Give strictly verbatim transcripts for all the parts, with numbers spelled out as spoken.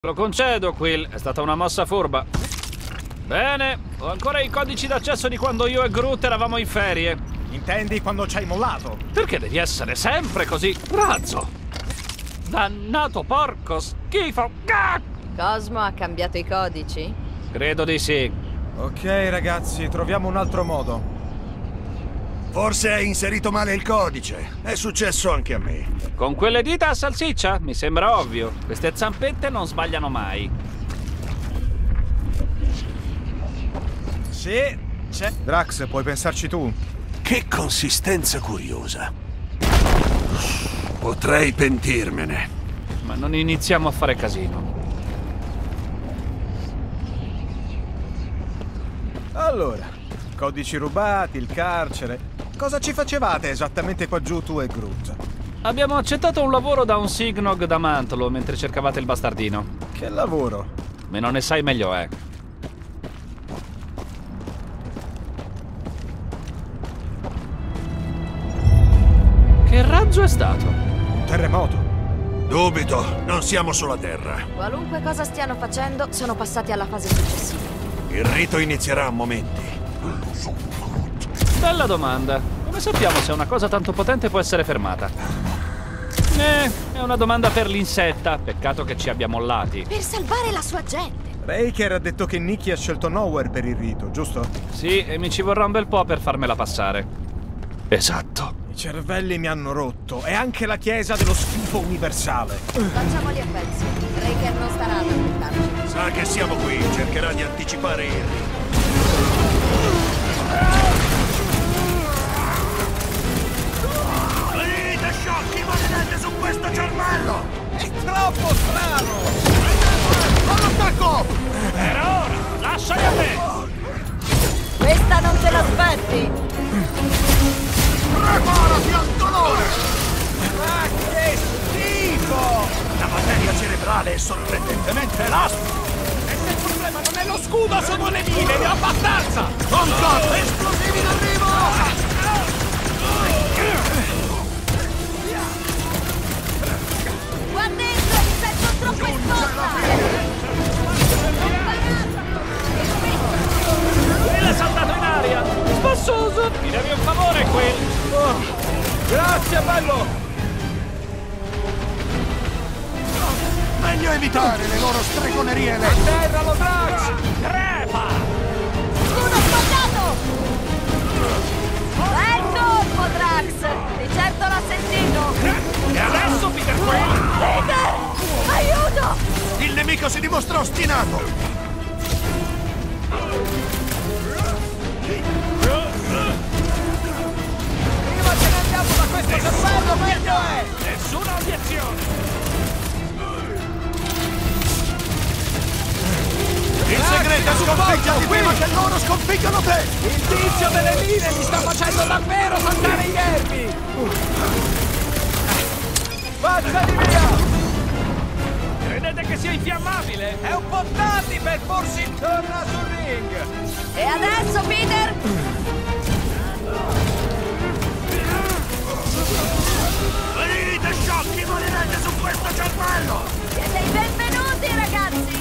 Lo concedo, Quill, è stata una mossa furba. Bene, ho ancora i codici d'accesso di quando io e Groot eravamo in ferie. Intendi quando ci hai mollato? Perché devi essere sempre così razzo? Dannato porco schifo! Ah! Cosmo ha cambiato i codici? Credo di sì. Ok, ragazzi, troviamo un altro modo. Forse hai inserito male il codice. È successo anche a me. Con quelle dita a salsiccia? Mi sembra ovvio. Queste zampette non sbagliano mai. Sì, c'è. Drax, puoi pensarci tu? Che consistenza curiosa. Potrei pentirmene. Ma non iniziamo a fare casino. Allora, codici rubati, il carcere. Cosa ci facevate esattamente qua giù tu e Groot? Abbiamo accettato un lavoro da un Signog da Mantlo mentre cercavate il bastardino. Che lavoro? Meno ne sai meglio è. Che raggio è stato? Un terremoto. Dubito, non siamo sulla Terra. Qualunque cosa stiano facendo, sono passati alla fase successiva. Il rito inizierà a momenti. Bella domanda. Come sappiamo se una cosa tanto potente può essere fermata? Eh, è una domanda per l'insetta. Peccato che ci abbia mollati. Per salvare la sua gente. Raker ha detto che Nikki ha scelto Nowhere per il rito, giusto? Sì, e mi ci vorrà un bel po' per farmela passare. Esatto. I cervelli mi hanno rotto. E anche la chiesa dello schifo universale. Facciamoli a pezzi. Raker non starà ad aspettarci. Sa che siamo qui, cercherà di anticipare il rito. Venite sciocchi, maledette su questo cervello! È troppo strano! All'attacco! Era ora! Lasciali a me! Questa non te l'aspetti! Preparati al dolore! Ma che schifo! La materia cerebrale è sorprendentemente elastica! E se il problema non è lo scudo, sono le mine, ne ho abbastanza! Contatto! Esplosivi in arrivo! Qua dentro mi sento troppo esposta! Quill è saltato in aria! Spassoso! Mi devi un favore, Quill! Oh, grazie, bello! Meglio evitare le loro stregonerie A terra lo Drax! Crepa! Scudo sbagliato! Bel colpo, Drax! Di certo l'ha sentito! E adesso, Peter Quill! Peter! Aiuto! Il nemico si dimostra ostinato! Prima ce ne andiamo da questo cervello, meglio è! Nessuna obiezione! Il segreto è sconfiggerti prima che loro sconfiggano te! Il tizio delle mine mi sta facendo davvero saltare i nervi! Vattene via! Credete che sia infiammabile? È un po' tardi per porsi intorno sul ring! E adesso, Peter? Venite sciocchi, maledette su questo cervello! Siete i benvenuti, ragazzi!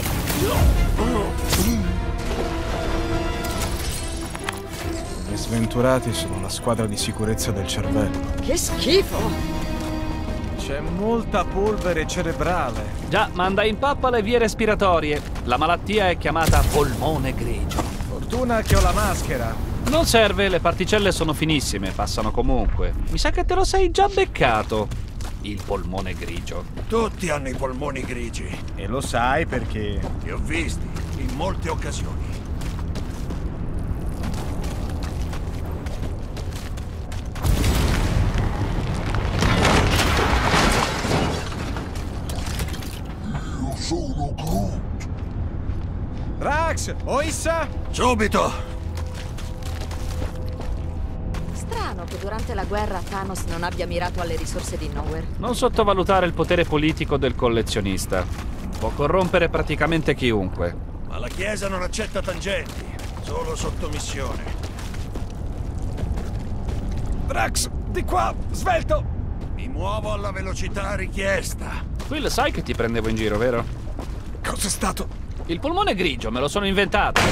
Gli sventurati sono la squadra di sicurezza del cervello. Che schifo! C'è molta polvere cerebrale. Già, manda in pappa le vie respiratorie. La malattia è chiamata polmone grigio. Fortuna che ho la maschera. Non serve, le particelle sono finissime, passano comunque. Mi sa che te lo sei già beccato. Il polmone grigio. Tutti hanno i polmoni grigi. E lo sai perché... Li ho visti in molte occasioni. Io sono Groot. Drax, Oissa? Subito! Strano che durante la guerra Thanos non abbia mirato alle risorse di Nowhere. Non sottovalutare il potere politico del collezionista. Può corrompere praticamente chiunque. Ma la Chiesa non accetta tangenti, solo sottomissione. Drax, di qua, svelto! Mi muovo alla velocità richiesta. Quill, sai che ti prendevo in giro, vero? Cos'è stato? Il polmone grigio, me lo sono inventato.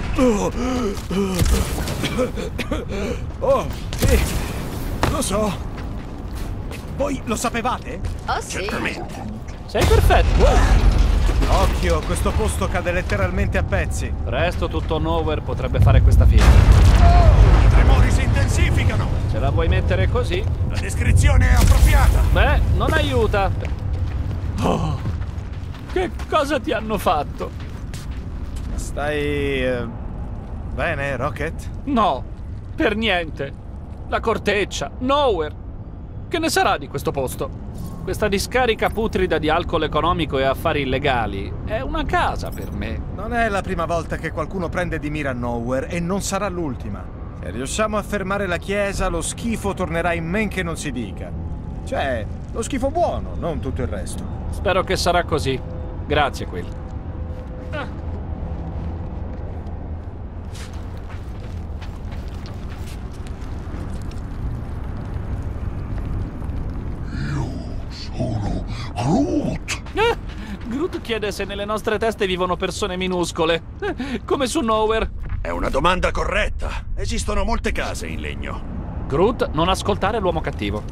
Oh, sì, lo so. Voi lo sapevate? Oh sì. Certamente. Sei perfetto. Occhio, questo posto cade letteralmente a pezzi. Presto tutto Nowhere potrebbe fare questa fine. I tremori si intensificano. Se la vuoi mettere così? La descrizione è appropriata. Beh, non aiuta. Oh, che cosa ti hanno fatto? Stai... eh, bene, Rocket? No, per niente. La corteccia, Nowhere. Che ne sarà di questo posto? Questa discarica putrida di alcol economico e affari illegali è una casa per me. Non è la prima volta che qualcuno prende di mira Nowhere e non sarà l'ultima. Se riusciamo a fermare la chiesa, lo schifo tornerà in men che non si dica. Cioè, lo schifo buono, non tutto il resto. Spero che sarà così. Grazie, Quill. Ah. Sono Groot! Eh, Groot chiede se nelle nostre teste vivono persone minuscole, eh, come su Nowhere. È una domanda corretta. Esistono molte case in legno. Groot, non ascoltare l'uomo cattivo.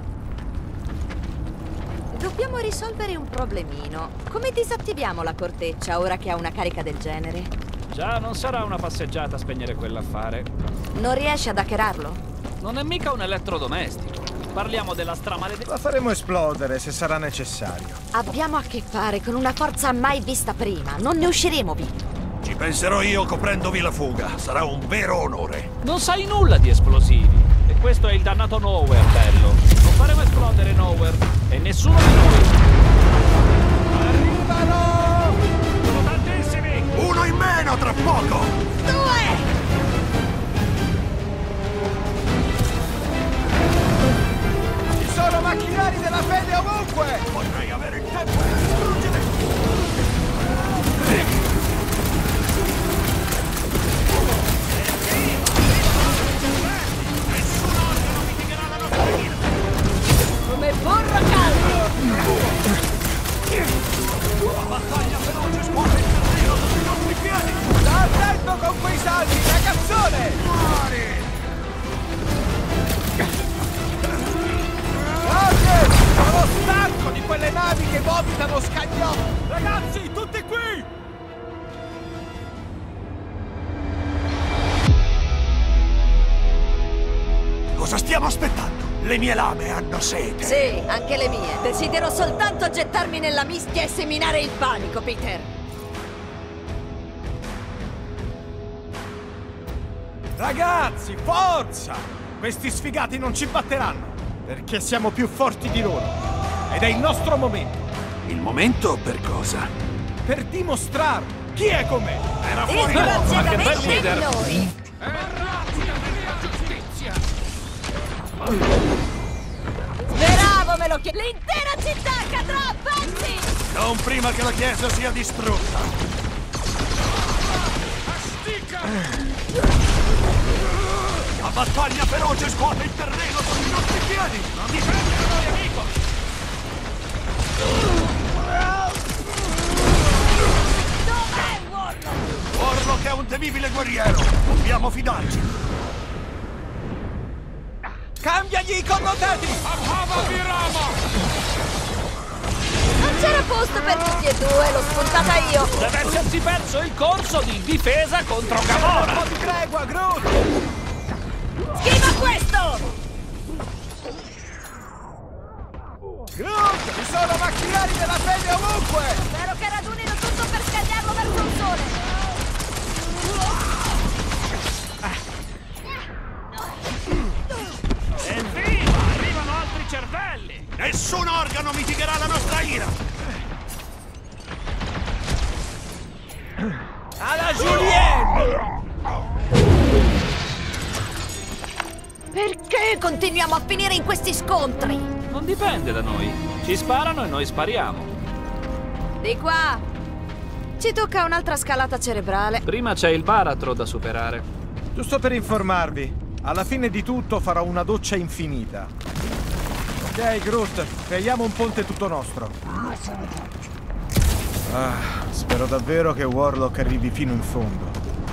Dobbiamo risolvere un problemino. Come disattiviamo la corteccia ora che ha una carica del genere? Già, non sarà una passeggiata a spegnere quell'affare. Non riesci ad hackerarlo? Non è mica un elettrodomestico. Parliamo della stramaledetta... La faremo esplodere se sarà necessario. Abbiamo a che fare con una forza mai vista prima. Non ne usciremo vivi. Ci penserò io coprendovi la fuga. Sarà un vero onore. Non sai nulla di esplosivi. E questo è il dannato Nowhere, bello. Non faremo esplodere Nowhere. E nessuno di noi. Arrivano! Sono tantissimi! Uno in meno tra poco! Due! Ci sono macchinari della fede ovunque! Vorrei avere il tempo di distruggere! Come burro caldo! La battaglia veloce scuote il terreno sotto i nostri piedi! Sta attento con quei salti, ragazzone! Fuori! Rocket! Sono stanco di quelle navi che vomitano scagnò! Ragazzi, tutti qui! Cosa stiamo aspettando? Le mie lame hanno sete! Sì, anche le mie. Desidero soltanto gettarmi nella mischia e seminare il panico, Peter. Ragazzi, forza! Questi sfigati non ci batteranno, perché siamo più forti di loro. Ed è il nostro momento. Il momento per cosa? Per dimostrarlo. Chi è con me? Era Il fuori ma che bel razionamento leader. in noi. Speravo me lo chiedi. L'intera città cadrà a pezzi! Non prima che la chiesa sia distrutta! La battaglia feroce scuote il terreno sotto i nostri piedi! Non difende da noi, amico! Dov'è Warlock? Warlock è un temibile guerriero! Dobbiamo fidarci! Cambiagli i connotati! Non c'era posto per tutti e due, l'ho spuntata io. Deve essersi perso il corso di difesa contro Un Gamora! po' di tregua, Groot! Schiva questo! Groot, ci sono macchinari della fede ovunque! Spero che radunino tutto per scagliarlo verso il sole. Evviva! Arrivano altri cervelli! Nessun organo mitigherà la nostra ira! Alla Julienne! Perché continuiamo a finire in questi scontri? Non dipende da noi. Ci sparano e noi spariamo. Di qua. Ci tocca un'altra scalata cerebrale. Prima c'è il baratro da superare. Giusto per informarvi, alla fine di tutto farò una doccia infinita. Ok, Groot, creiamo un ponte tutto nostro. Ah, spero davvero che Warlock arrivi fino in fondo.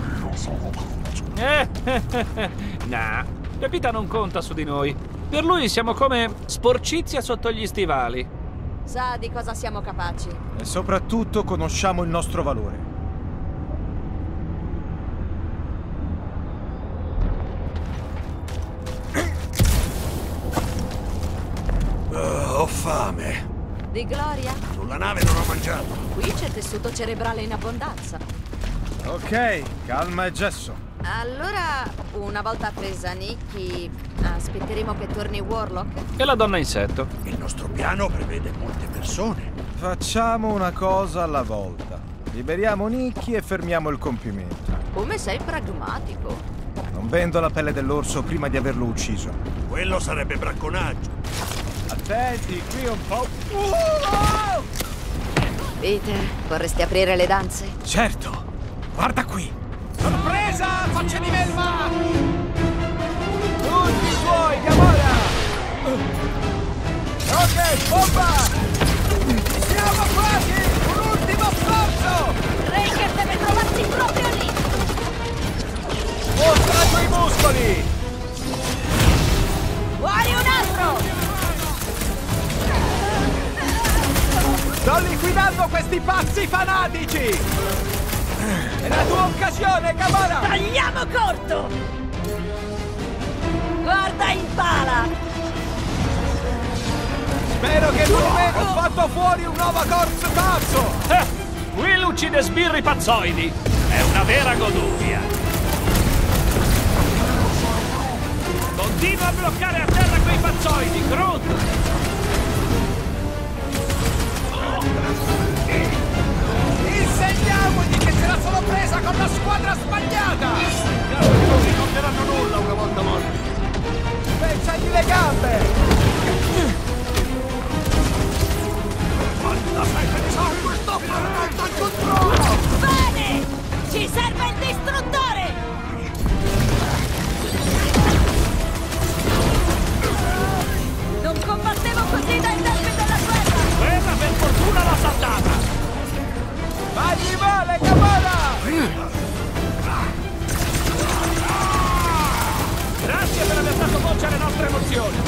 Eh, nah, Pepita non conta su di noi. Per lui siamo come sporcizia sotto gli stivali. Sa di cosa siamo capaci. E soprattutto conosciamo il nostro valore. Oh, ho fame. Di gloria? Sulla nave non ho mangiato. Qui c'è tessuto cerebrale in abbondanza. Ok, calma e gesso. Allora, una volta presa Nikki, aspetteremo che torni Warlock? E la donna insetto? Il nostro piano prevede molte persone. Facciamo una cosa alla volta. Liberiamo Nikki e fermiamo il compimento. Come sei pragmatico. Non vendo la pelle dell'orso prima di averlo ucciso. Quello sarebbe bracconaggio. Attenti, qui un po'... Peter, vorresti aprire le danze? Certo! Guarda qui! Sorpresa! Faccia di melma! Tutti i tuoi, Gamora! Ok, bomba! Ci siamo quasi! Un ultimo sforzo! Raker deve trovarsi proprio lì! Mostra i tuoi muscoli! Vuoi un altro? Sto liquidando questi pazzi fanatici! È la tua occasione, Gamora! Tagliamo corto! Guarda in pala! Spero che non me ho fatto fuori un nuovo corso pazzo! Eh, Will uccide sbirri pazzoidi. È una vera goduria. Continua a bloccare a terra quei pazzoidi, Groot! Insegniamogli che se la sono presa con la squadra sbagliata! Non ricorderanno nulla una volta morti. Spezzagli le gambe! Quanta fetta di sangue sto perdendo il controllo! Bene! Ci serve il distruttore! Non combattevo così dai tempi della guerra! Quella per fortuna l'ha saltata. Fagli male, Gamora! Grazie per aver dato voce alle nostre emozioni.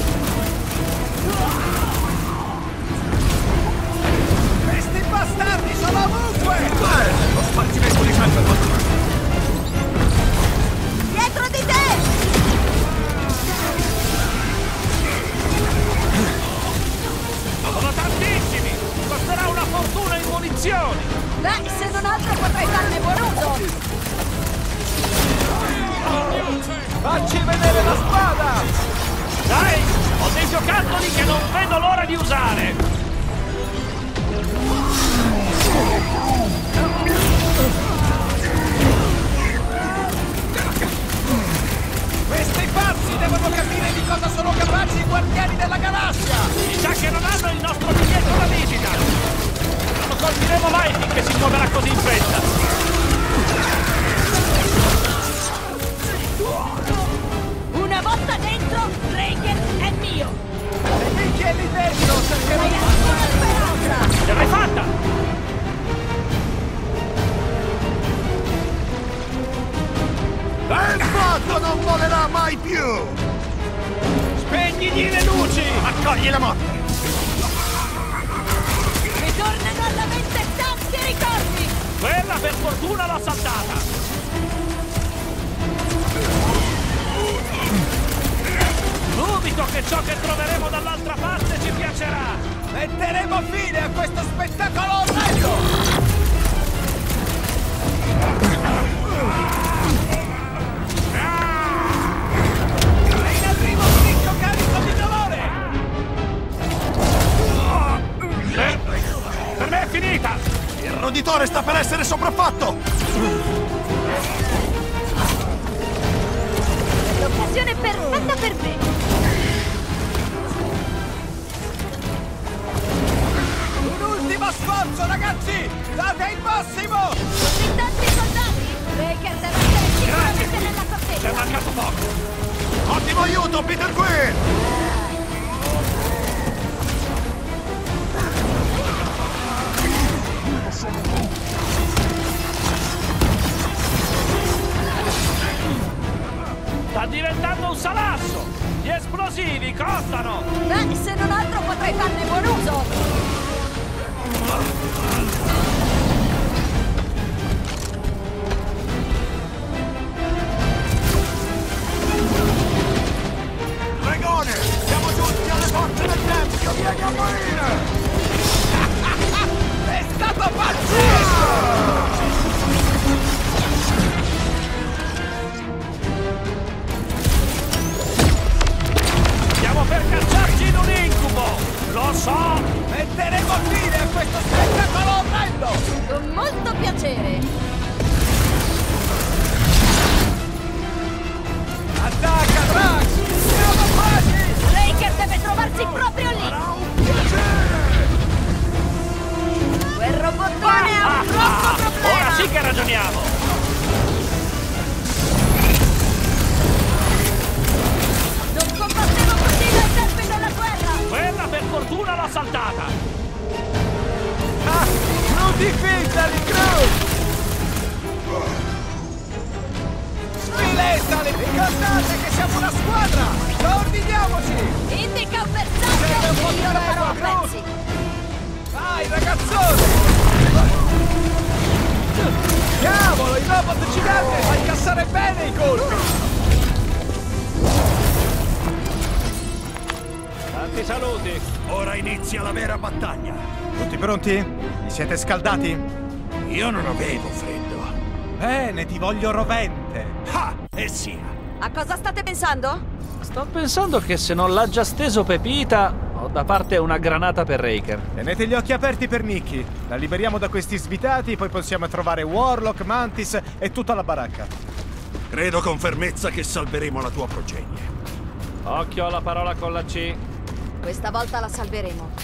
Questi bastardi sono ovunque! Lo spargimento di sangue continua. Dietro di te! Sono tantissimi. Costerà una fortuna in munizioni. Beh, se non altro potrei farne buon uso! Facci vedere la spada! Dai, ho dei giocattoli che non vedo l'ora di usare. Questi pazzi devono capire di cosa sono capaci i guardiani della galassia! Mi sa che non hanno il nostro biglietto da visita. Non lo colpiremo mai finché si muoverà così in fretta. Una volta dentro, Raker è mio! E Nikki è lì dentro, cercherò Hai di... ancora speranza! Ce l'hai fatta! Il fatto non volerà mai più! Spegnigli le luci! Accogli la morte! Ritornano alla mente tanti ricordi! Quella per fortuna l'ha saltata. Dubito che ciò che troveremo dall'altra parte ci piacerà. Metteremo fine a questo spettacolo orrendo! È in arrivo un ricco carico di dolore! Per, per me è finita. Il roditore sta per essere sopraffatto! L'occasione perfetta per me! Un ultimo sforzo, ragazzi! Date il massimo! Così tanti soldati! Raker deve essere sicuramente nella Ci è corteccia! mancato poco. Ottimo aiuto, Peter Quill! Sta diventando un salasso! Gli esplosivi costano! Beh, se non altro potrei farne buon uso! Dragone! Siamo giunti alle porte del tempio! Vieni a morire! È stato pazzesco! Stiamo per cacciarci in un incubo! Lo so! Metteremo fine a questo spettacolo orrendo! Con molto piacere! Attacca, Drax! Siamo quasi! Raker deve trovarsi proprio lì! Quel robottone ha un grosso problema! Ora sì che ragioniamo! Non combattevo così dai tempi della guerra! Quella per fortuna l'ho saltata! Ah! Non difendali, Groot! Sfilettali! Ricordate che siamo una squadra! Coordiniamoci! Indica un bersaglio Serve un po' e di io lo tempo, farò a Groot. pezzi! Vai, ragazzone! Cavolo, il robot gigante fa incassare bene i colpi! Tanti saluti! Ora inizia la vera battaglia. Tutti pronti? Vi siete scaldati? Io non avevo freddo. Bene, ti voglio rovente! Ah! E sia! A cosa state pensando? Sto pensando che se non l'ha già steso Pepita, ho da parte una granata per Raker. Tenete gli occhi aperti per Nikki. La liberiamo da questi svitati, poi possiamo trovare Warlock, Mantis e tutta la baracca. Credo con fermezza che salveremo la tua progenie. Occhio alla parola con la C. Questa volta la salveremo.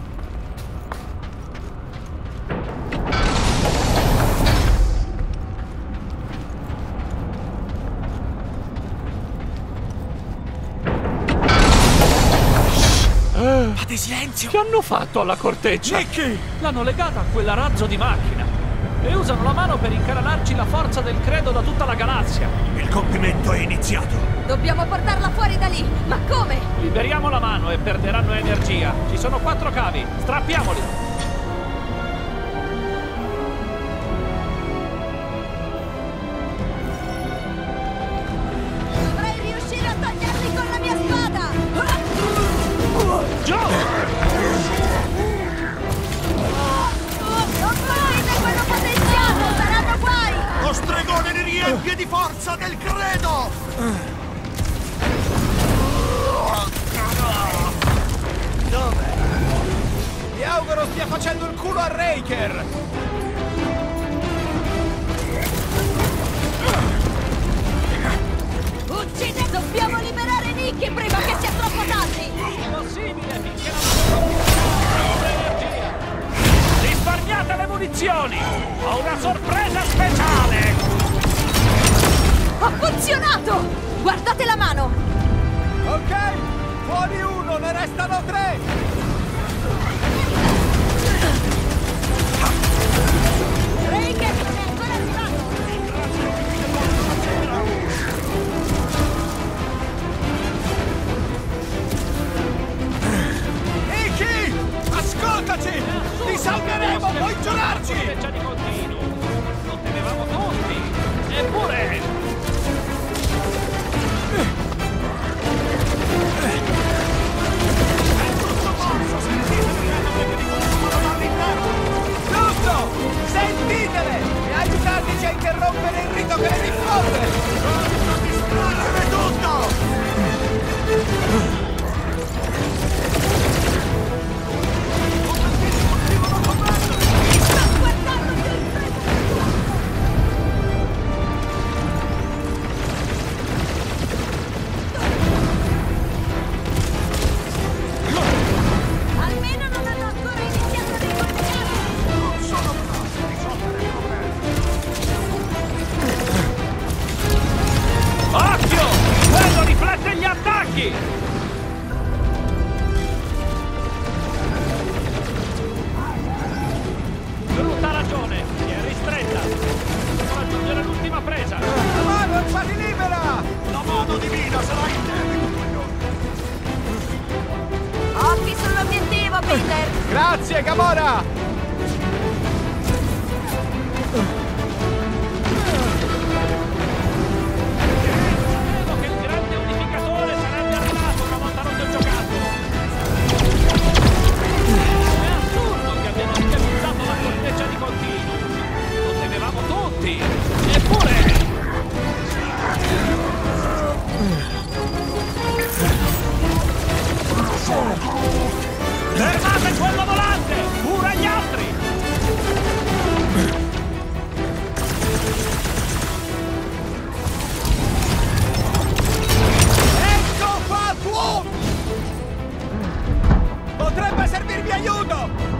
Fate silenzio! Che hanno fatto alla corteccia? Nikki! L'hanno legata a quella razzo di macchina. E usano la mano per incanallarci la forza del credo da tutta la galassia. Il compimento è iniziato. Dobbiamo portarla fuori da lì! Ma come? Liberiamo la mano e perderanno energia. Ci sono quattro cavi. Strappiamoli. Dovrei riuscire a tagliarli con la mia spada! Giù! Non vedete quello potenziato! Saranno guai! Lo stregone li riempie di forza del credo! Dove? Mi auguro stia facendo il culo a Raker! Uccide! Dobbiamo liberare Nikki prima che sia troppo tardi! Impossibile finché non abbiamo energia. Risparmiate le munizioni! Ho una sorpresa speciale! Ha funzionato! Guardate la mano! Ok, fuori uno, ne restano tre! Raker non è ancora arrivato! Nikki! Ascoltaci! Ti salveremo, puoi giurarci! Freccia di continuo. Lo temevamo tutti. Eppure... È tutto morso, sentite! Grazie, Gamora! Credo che il grande unificatore sarebbe arrivato una volta rotto il giocattolo. È assurdo che abbiano organizzato la corteccia di continuo. Lo temevamo tutti. Eppure... Fermate quello volante! Pure gli altri! Ecco fatto! Potrebbe servirvi aiuto!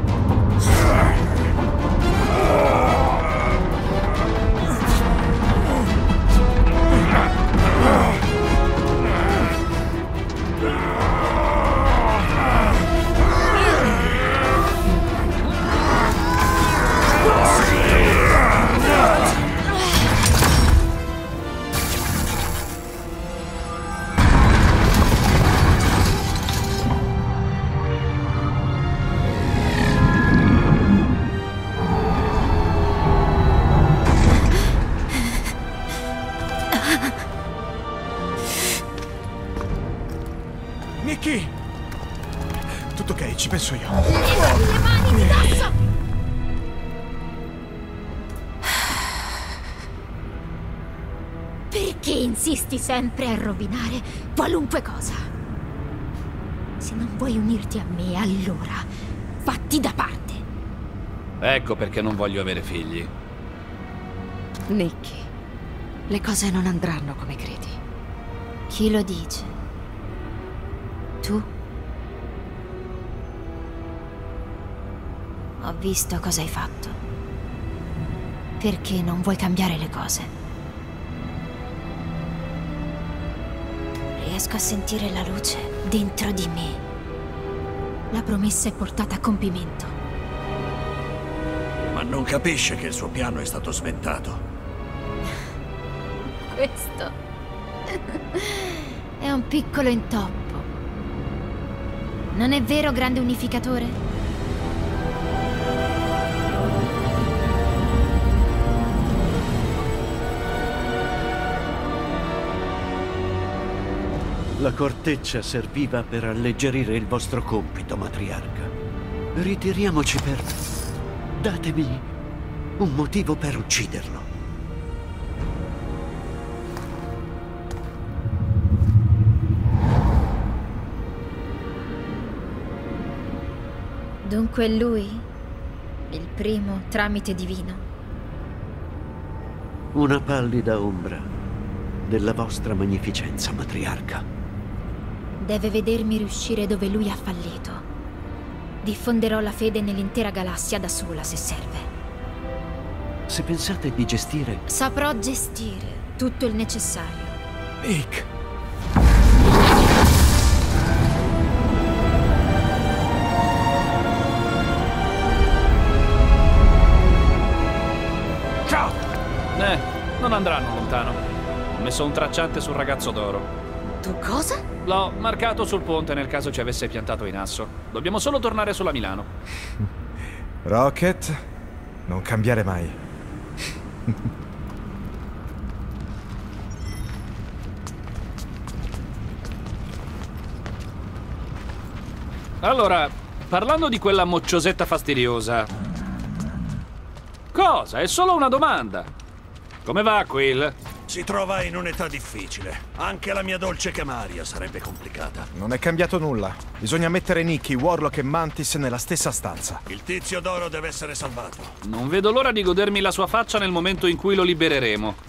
Nicky! Tutto ok, ci penso io. Le mani di dosso! Perché insisti sempre a rovinare qualunque cosa? Se non vuoi unirti a me, allora fatti da parte. Ecco perché non voglio avere figli. Nicky, le cose non andranno come credi. Chi lo dice? Tu? Ho visto cosa hai fatto. Perché non vuoi cambiare le cose? Riesco a sentire la luce dentro di me. La promessa è portata a compimento. Ma non capisce che il suo piano è stato sventato. Questo è un piccolo intoppo. Non è vero, grande unificatore? La corteccia serviva per alleggerire il vostro compito, matriarca. Ritiriamoci per... Datemi un motivo per ucciderlo. Dunque è lui? Il primo tramite divino? Una pallida ombra della vostra magnificenza, matriarca. Deve vedermi riuscire dove lui ha fallito. Diffonderò la fede nell'intera galassia da sola, se serve. Se pensate di gestire... Saprò gestire tutto il necessario. Nick! Ciao! Eh, non andranno lontano. Ho messo un tracciante sul ragazzo d'oro. Tu cosa? L'ho marcato sul ponte nel caso ci avesse piantato in asso. Dobbiamo solo tornare sulla Milano. Rocket, non cambiare mai. Allora, parlando di quella mocciosetta fastidiosa... Cosa? È solo una domanda. Come va, Quill? Si trova in un'età difficile. Anche la mia dolce Camaria sarebbe complicata. Non è cambiato nulla. Bisogna mettere Nicky, Warlock e Mantis nella stessa stanza. Il tizio d'oro deve essere salvato. Non vedo l'ora di godermi la sua faccia nel momento in cui lo libereremo.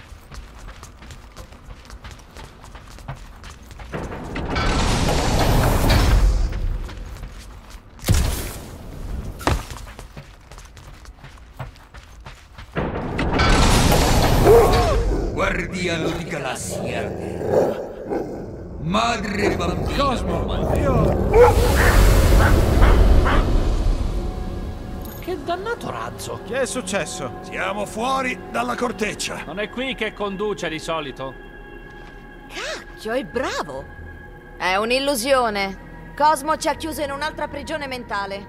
Guardiano di galassia. Madre bambina. Cosmo, io... Che dannato razzo! Che è successo? Siamo fuori dalla corteccia. Non è qui che conduce di solito. Cacchio, è bravo! È un'illusione. Cosmo ci ha chiuso in un'altra prigione mentale.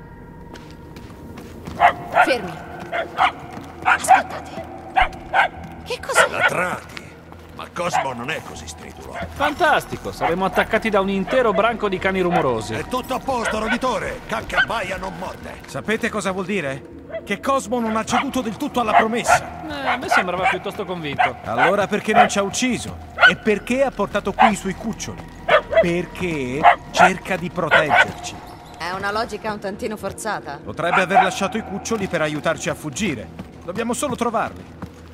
Fermi. Aspettate. Che cos'è? Latrati. Ma Cosmo non è così stridulo. Fantastico, saremo attaccati da un intero branco di cani rumorosi. È tutto a posto, roditore. Cacca baia non morde. Sapete cosa vuol dire? Che Cosmo non ha ceduto del tutto alla promessa. Eh, a me sembrava piuttosto convinto. Allora perché non ci ha ucciso? E perché ha portato qui i suoi cuccioli? Perché cerca di proteggerci. È una logica un tantino forzata. Potrebbe aver lasciato i cuccioli per aiutarci a fuggire. Dobbiamo solo trovarli.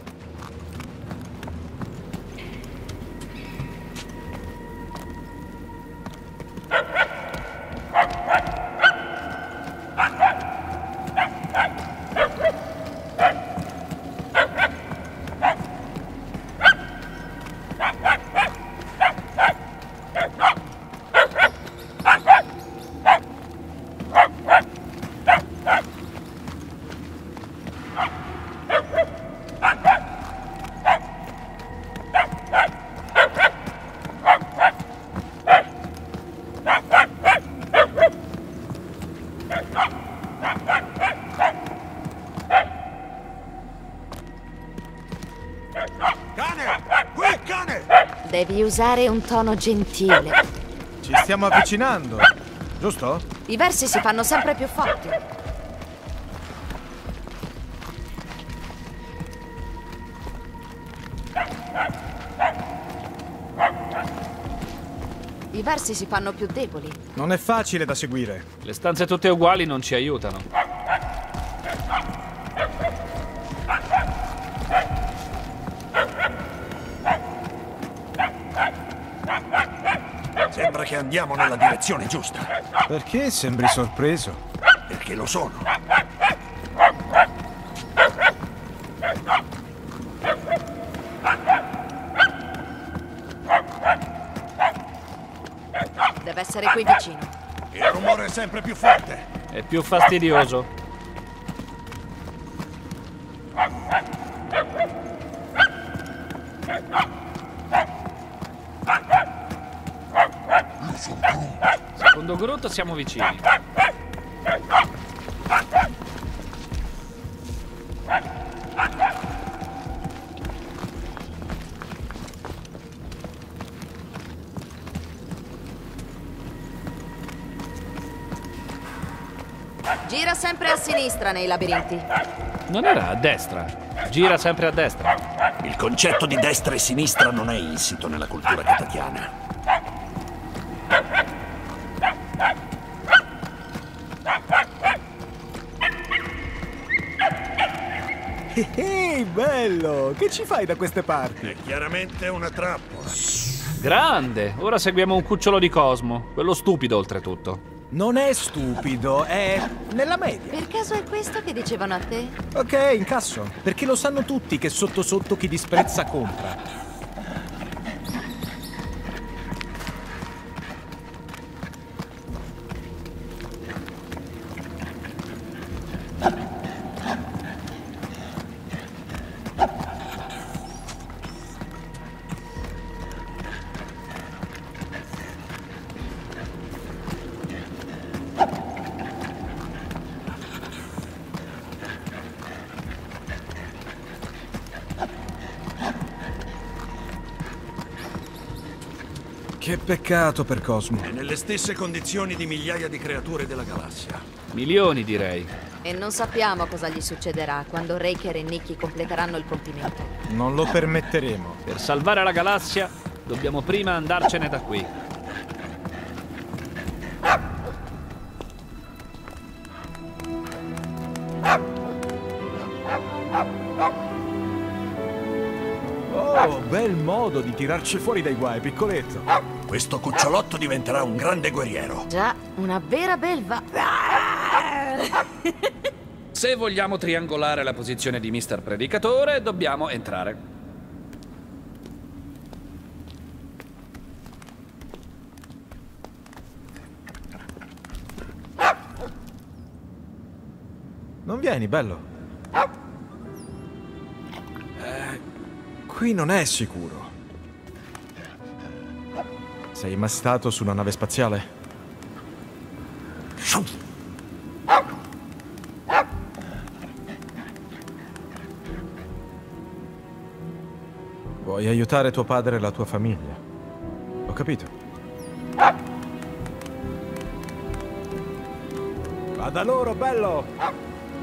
Devi usare un tono gentile. Ci stiamo avvicinando, giusto? I versi si fanno sempre più forti. I versi si fanno più deboli. Non è facile da seguire. Le stanze tutte uguali non ci aiutano. Sembra che andiamo nella direzione giusta. Perché sembri sorpreso? Perché lo sono. Deve essere qui vicino. Il rumore è sempre più forte. È più fastidioso. Secondo Groot siamo vicini. Gira sempre a sinistra nei labirinti. Non era a destra. Gira sempre a destra. Il concetto di destra e sinistra non è insito nella cultura catatiana. Ehi, bello! Che ci fai da queste parti? È chiaramente una trappola. Grande! Ora seguiamo un cucciolo di Cosmo. Quello stupido, oltretutto. Non è stupido, è nella media. Per caso è questo che dicevano a te? Ok, incasso. Perché lo sanno tutti che sotto sotto chi disprezza compra. Che peccato per Cosmo. È nelle stesse condizioni di migliaia di creature della galassia. Milioni, direi. E non sappiamo cosa gli succederà quando Raker e Nikki completeranno il compimento. Non lo permetteremo. Per salvare la galassia, dobbiamo prima andarcene da qui. Oh, bel modo di tirarci fuori dai guai, piccoletto. Questo cucciolotto diventerà un grande guerriero. Già, una vera belva. Se vogliamo triangolare la posizione di mister Predicatore, dobbiamo entrare. Non vieni, bello? Eh, qui non è sicuro. Sei mai stato su una nave spaziale? Vuoi aiutare tuo padre e la tua famiglia. Ho capito. Va da loro, bello!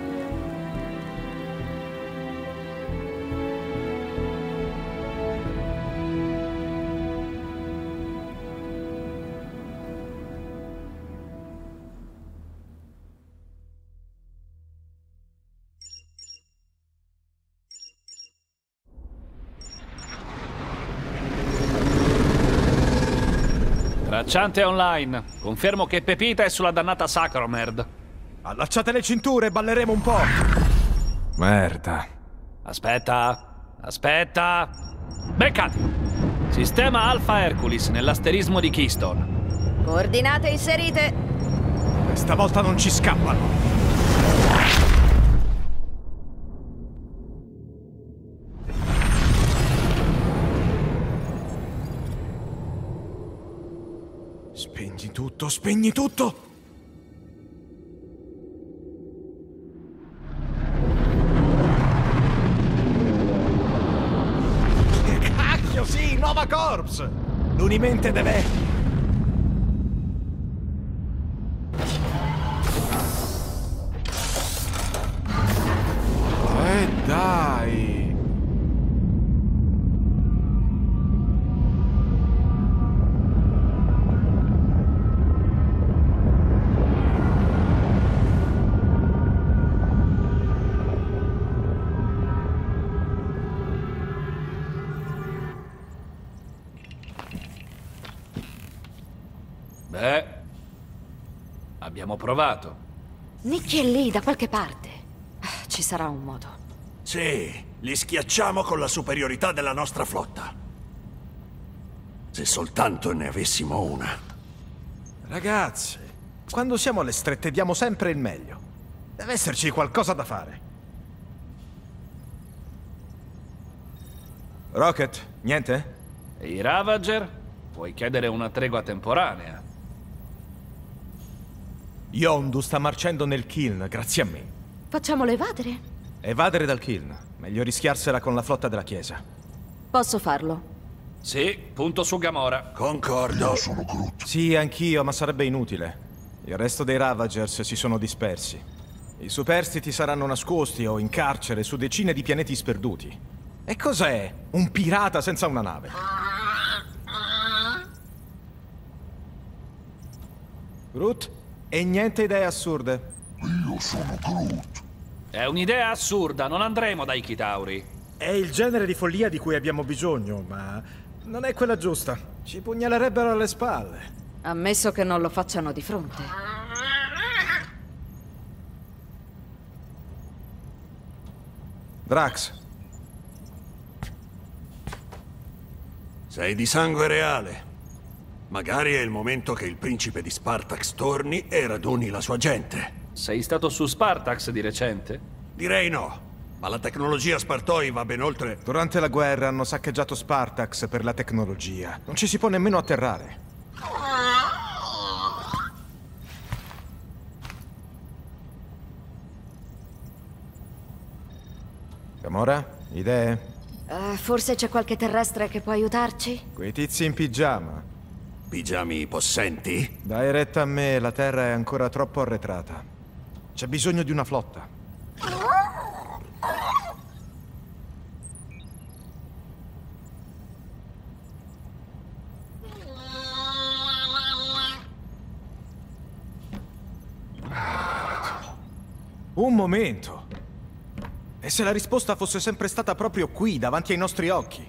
Tracciante online. Confermo che Pepita è sulla dannata Sacromerd. Allacciate le cinture, balleremo un po'. Merda. Aspetta. Aspetta. Beccati. Sistema Alpha Hercules nell'asterismo di Keystone. Coordinate inserite. Stavolta non ci scappano. Spegni tutto, spegni tutto! Che cacchio, sì, Nova Corps! L'Unimente deve... Eh dai! Beh, abbiamo provato. Nicky è lì, da qualche parte. Ci sarà un modo. Sì, li schiacciamo con la superiorità della nostra flotta. Se soltanto ne avessimo una. Ragazzi, quando siamo alle strette diamo sempre il meglio. Deve esserci qualcosa da fare. Rocket, niente? E i Ravager? Puoi chiedere una tregua temporanea. Yondu sta marcendo nel Kiln, grazie a me. Facciamolo evadere? Evadere dal Kiln. Meglio rischiarsela con la flotta della Chiesa. Posso farlo. Sì, punto su Gamora. Concordo. Sono Groot. Sì, anch'io, ma sarebbe inutile. Il resto dei Ravagers si sono dispersi. I superstiti saranno nascosti o in carcere su decine di pianeti sperduti. E cos'è? Un pirata senza una nave? Groot? E niente idee assurde. Io sono Groot. È un'idea assurda, non andremo dai Chitauri. È il genere di follia di cui abbiamo bisogno, ma non è quella giusta. Ci pugnalerebbero alle spalle. Ammesso che non lo facciano di fronte. Drax. Sei di sangue reale. Magari è il momento che il principe di Spartax torni e raduni la sua gente. Sei stato su Spartax di recente? Direi no, ma la tecnologia Spartoi va ben oltre... Durante la guerra hanno saccheggiato Spartax per la tecnologia. Non ci si può nemmeno atterrare. Gamora, idee? Uh, forse c'è qualche terrestre che può aiutarci? Quei tizi in pigiama. Pigiami possenti? Dai retta a me, la Terra è ancora troppo arretrata. C'è bisogno di una flotta. Un momento. E se la risposta fosse sempre stata proprio qui, davanti ai nostri occhi?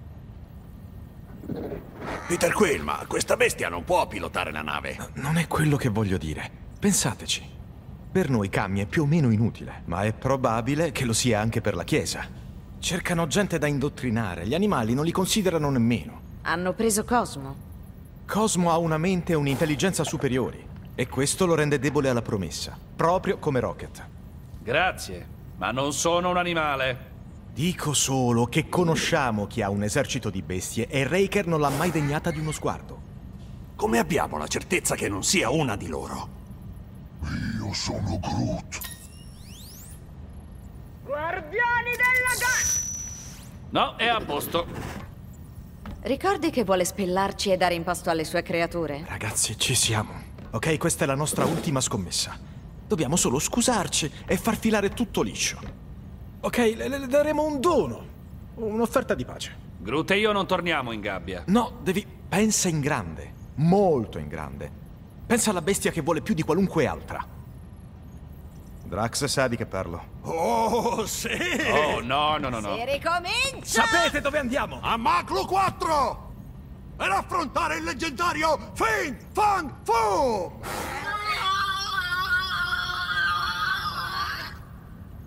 Peter Quill, ma questa bestia non può pilotare la nave. No, non è quello che voglio dire. Pensateci. Per noi Kami è più o meno inutile, ma è probabile che lo sia anche per la Chiesa. Cercano gente da indottrinare, gli animali non li considerano nemmeno. Hanno preso Cosmo. Cosmo ha una mente e un'intelligenza superiori, e questo lo rende debole alla promessa, proprio come Rocket. Grazie, ma non sono un animale. Dico solo che conosciamo chi ha un esercito di bestie e Raker non l'ha mai degnata di uno sguardo. Come abbiamo la certezza che non sia una di loro? Io sono Groot. Guardiani della Ga... No, è a posto. Ricordi che vuole spellarci e dare in pasto alle sue creature? Ragazzi, ci siamo. Ok, questa è la nostra ultima scommessa. Dobbiamo solo scusarci e far filare tutto liscio. Ok, le, le daremo un dono. Un'offerta di pace. Groot e io non torniamo in gabbia. No, devi... Pensa in grande. Molto in grande. Pensa alla bestia che vuole più di qualunque altra. Drax sa di che parlo. Oh, sì! Oh, no, no, no, no. Si ricomincia! Sapete dove andiamo? A Maclo quattro! Per affrontare il leggendario Fin Fang Fu!